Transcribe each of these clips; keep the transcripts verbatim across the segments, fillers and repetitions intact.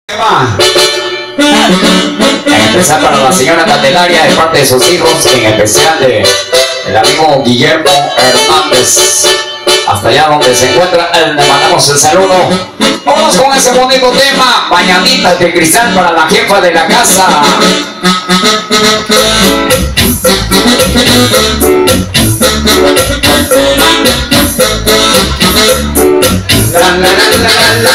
En especial para la señora Candelaria de parte de sus hijos, en especial de el amigo Guillermo Hernández, hasta allá donde se encuentra, le mandamos el saludo. Vamos con ese bonito tema, Mañanitas de Cristal, para la jefa de la casa. La, la, la, la, la,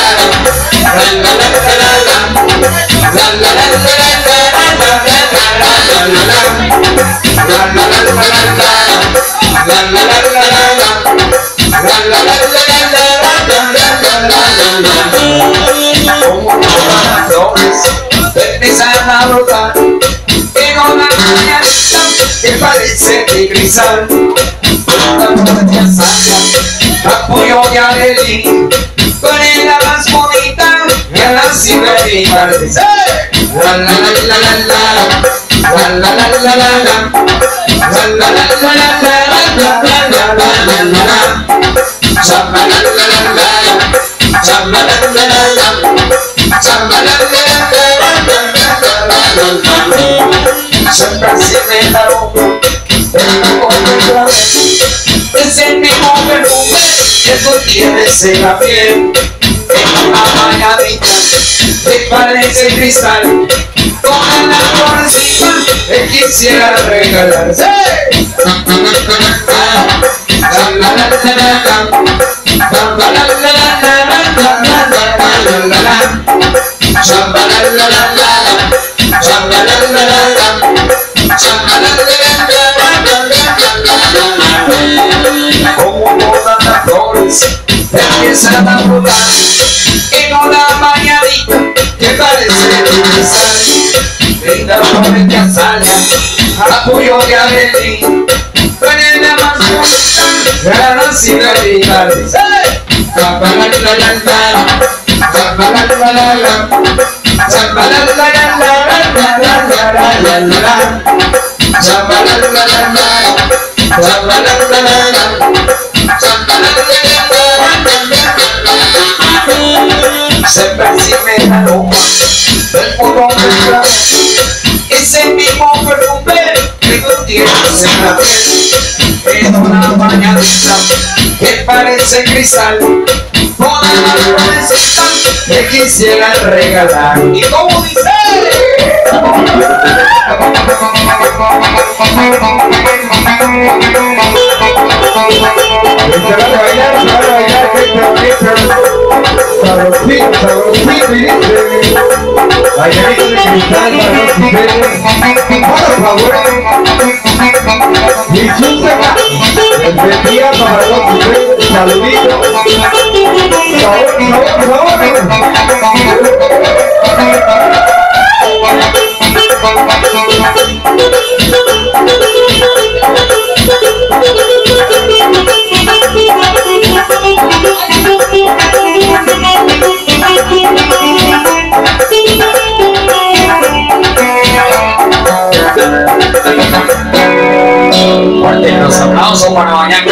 empiezan a brotar en una mañanita que parece de cristal. Apoyo de Arely, con ella más bonita que la ciberita. La la la la la la la la la la la la es el mismo perfume que tú tienes en la piel, en una mañanita que parece cristal, con la florecita que quisiera regalarse. Como todas las flores empiezan a brotar en una mañanita que parece de cristal. Linda flores de azalea, apoyo de Arely, con ella más bonita que la ciberita. Se percibe la aroma del puro perfume, ese mismo perfume que tú tienes en la piel, en una mañanita que parece cristal, con la florecita que quisiera regalar. ¿Y cómo dice? Se van a bailar, se van a bailar, sabrosito, sabrosito, y dice bailarito de cristal para los ustedes, por favor, disfrútenla, el día para los ustedes, saludito, sabor, sabor, Fuerte los aplausos para Doña